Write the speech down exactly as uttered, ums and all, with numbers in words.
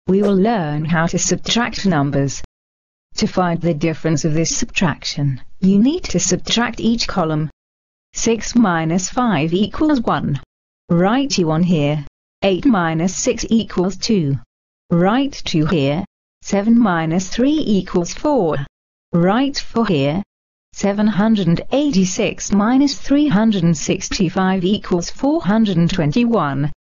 we will learn how to subtract numbers. To find the difference of this subtraction, you need to subtract each column. six minus five equals one. Write one here. eight minus six equals two. Write two here. seven minus three equals four. Write four here. seven hundred eighty-six minus three hundred sixty-five equals four hundred twenty-one.